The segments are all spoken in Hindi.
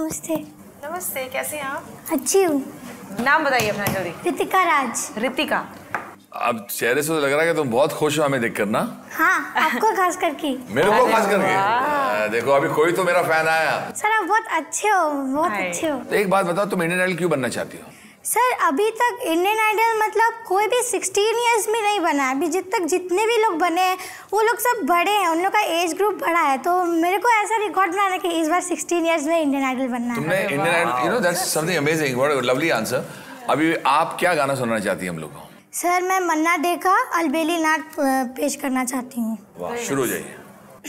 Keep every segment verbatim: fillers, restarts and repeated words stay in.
नमस्ते। नमस्ते, कैसे हैं आप? अच्छी हूँ। नाम बताइए अपना जल्दी। रितिका राज। रितिका। अब चेहरे से तो लग रहा है कि तुम बहुत खुश हो हमें देखकर ना? हाँ, आपको खास करके। मेरे को खास करके? देखो अभी कोई तो मेरा फैन आया। सर आप बहुत अच्छे हो, बहुत अच्छे हो। तो एक बात बताओ, तुम इंडियन आइडल क्यों बनना चाहती हो? सर अभी तक इंडियन आइडल मतलब कोई भी सोलह इयर्स में नहीं बना है। अभी जित तक जितने भी लोग बने हैं वो लोग सब बड़े हैं, उन लोग का एज ग्रुप बड़ा है, तो मेरे को ऐसा रिकॉर्ड बनाना है कि इस बार सोलह इयर्स में इंडियन आइडल बनना है। तुमने Indian idol, you know that's something amazing, what a lovely answer. अभी आप क्या गाना सुनना चाहती हैं हम लोग को? सर मैं मन्ना डे का अलबेली नाट पेश करना चाहती हूँ। वाह, शुरू हो जाइए।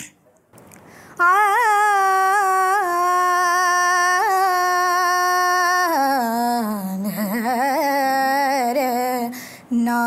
ना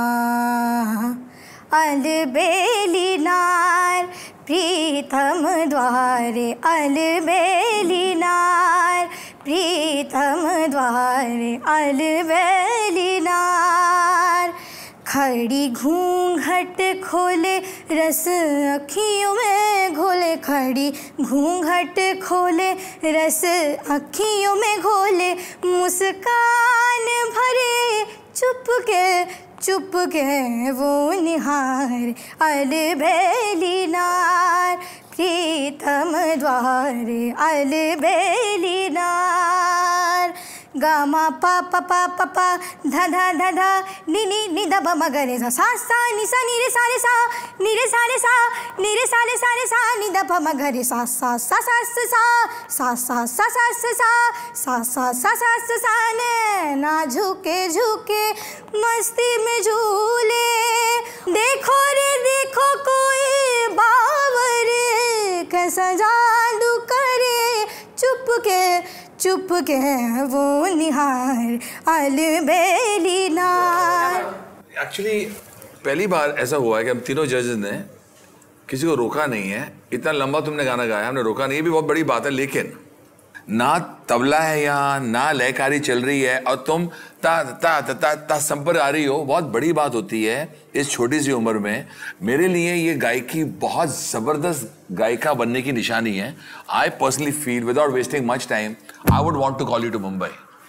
अलबेली नार प्रीतम द्वारे, अलबेली नार प्रीतम द्वारे, अलबेली नार। खड़ी घूंघट खोले रस अखियों में घोले, खड़ी घूंघट खोले रस अखियों में घोले, मुस्कान भरे चुप के चुप के वो निहार, अलबेली नार प्रीतम द्वारे, अलबेली नार। गा मा पा पा पा पा पा धा धा धा धा नि नि नि ध ब म ग रे सा सा सा नि सा नि रे सा रे सा नि रे सा रे सा नि रे सा रे सा रे सा नि ध प म ग रे सा सा सा सा सा सा सा सा सा सा सा सा सा सा सा सा ने ना झुके झुके मस्ती में झूले, देखो रे देखो कोई बावर कैसा जादू करे, चुप के चुप के वो निहार, अलबेली नार। एक्चुअली पहली बार ऐसा हुआ है कि हम तीनों जजेस ने किसी को रोका नहीं है। इतना लंबा तुमने गाना गाया, हमने रोका नहीं, ये भी बहुत बड़ी बात है। लेकिन ना तबला है यहाँ, ना लयकारी चल रही है, और तुम ता ता ता ता, ता संपर आ रही हो, बहुत बड़ी बात होती है इस छोटी सी उम्र में। मेरे लिए ये गायकी बहुत जबरदस्त गायिका बनने की निशानी है। I personally feel without wasting much time I would want to call you to Mumbai.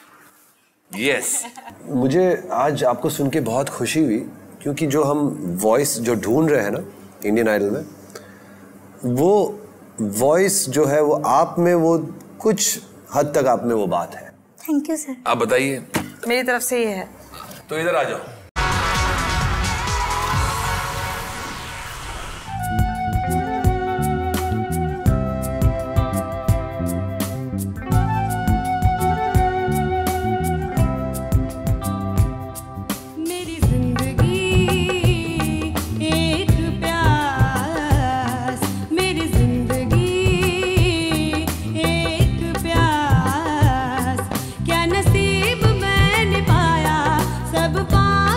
Yes, मुझे आज आपको सुन के बहुत खुशी हुई, क्योंकि जो हम वॉइस जो ढूंढ रहे हैं ना इंडियन आइडल में, वो वॉइस जो है वो आप में, वो कुछ हद तक आप में वो बात है। Thank you sir. आप बताइए। मेरी तरफ से ये है। तो इधर आ जाओ। नसीब मैंने पाया सब पा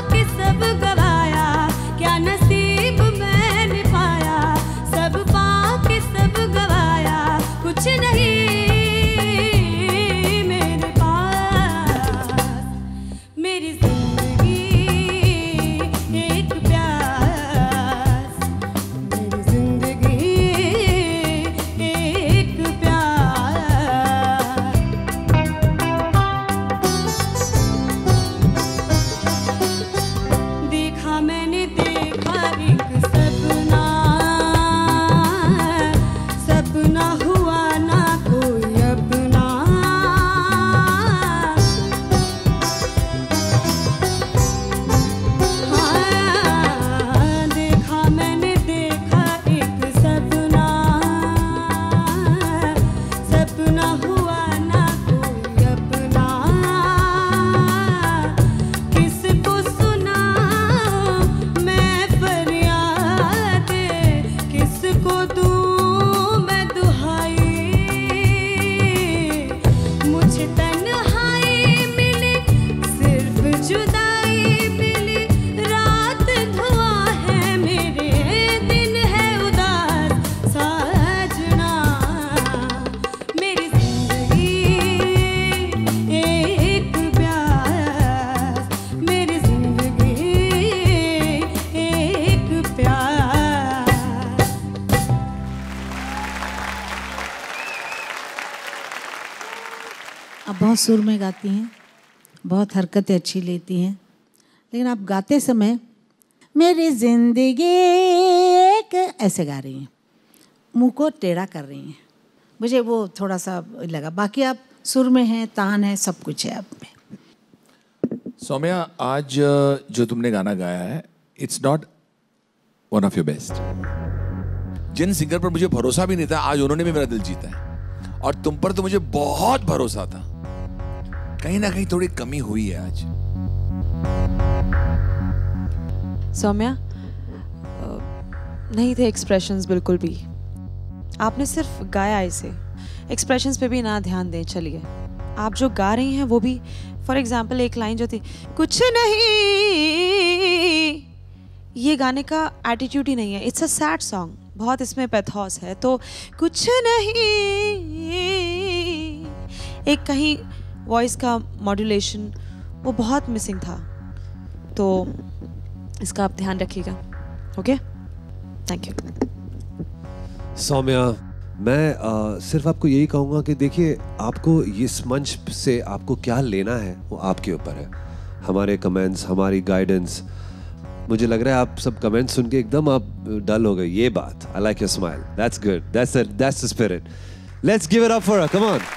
आप बहुत सुर में गाती हैं, बहुत हरकतें अच्छी लेती हैं, लेकिन आप गाते समय मेरी जिंदगी एक ऐसे गा रही हैं, मुंह को टेढ़ा कर रही हैं, मुझे वो थोड़ा सा लगा। बाकी आप सुर में हैं, तान है, सब कुछ है आप में। सौम्या, आज जो तुमने गाना गाया है, it's not one of your best. जिन सिंगर पर मुझे भरोसा भी नहीं था, आज उन्होंने भी मेरा दिल जीता है, और तुम पर तो मुझे बहुत भरोसा था। कहीं ना कहीं थोड़ी कमी हुई है आज। सौम्या, नहीं थे एक्सप्रेशंस बिल्कुल भी। आपने सिर्फ गाया इसे, एक्सप्रेशंस पे भी ना ध्यान दें। चलिए, आप जो गा रही हैं वो भी, फॉर एग्जांपल एक लाइन जो थी कुछ नहीं, ये गाने का एटीट्यूड ही नहीं है। इट्स अ सैड सॉन्ग, बहुत इसमें पैथोस है। तो कुछ नहीं, एक कहीं वॉइस का मॉड्यूलेशन वो बहुत मिसिंग था, तो इसका आप ध्यान रखिएगा। Okay, thank you. सौम्या, मैं आ, सिर्फ आपको यही कहूँगा कि देखिए, आपको इस मंच से आपको क्या लेना है वो आपके ऊपर है। हमारे कमेंट्स, हमारी गाइडेंस, मुझे लग रहा है आप सब कमेंट्स सुन के एकदम आप डल हो गए। ये बात, I like your smile, that's good, that's that's the spirit. Let's give it up for her, come on.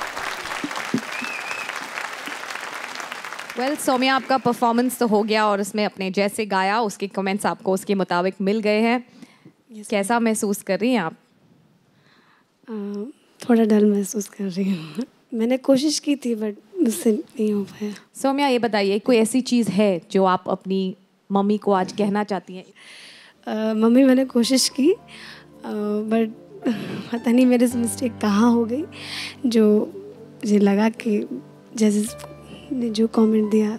Well well, Saumya, आपका परफॉर्मेंस तो हो गया और उसमें अपने जैसे गाया, उसके कमेंट्स आपको उसके मुताबिक मिल गए हैं। yes, कैसा महसूस कर रही हैं आप? uh, थोड़ा डर महसूस कर रही हूँ। मैंने कोशिश की थी बट मुझसे नहीं हो पाया। सौम्या, ये बताइए, कोई ऐसी चीज़ है जो आप अपनी मम्मी को आज कहना चाहती हैं? uh, मम्मी, मैंने कोशिश की बट uh, पता नहीं मेरे से मिस्टेक कहाँ हो गई, जो मुझे लगा कि जैसे ने जो कमेंट दिया,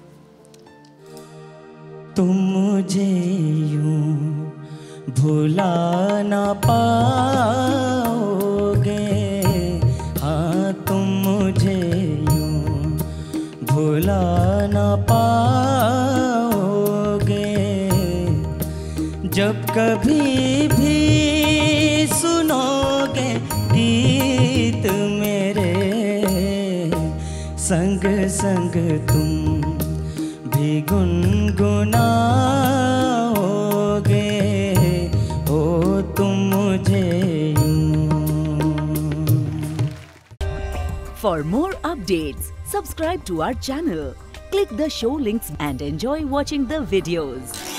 तुम मुझे यूं भुला ना पाओगे, हाँ तुम मुझे यूं भुला ना पाओगे, जब कभी भी सुनोगे गीत मेरे, संग संग तुम भी गुनगुनाओगे, ओ तुम मुझे यूं। For more updates, subscribe to our channel, click the show links and enjoy watching the videos.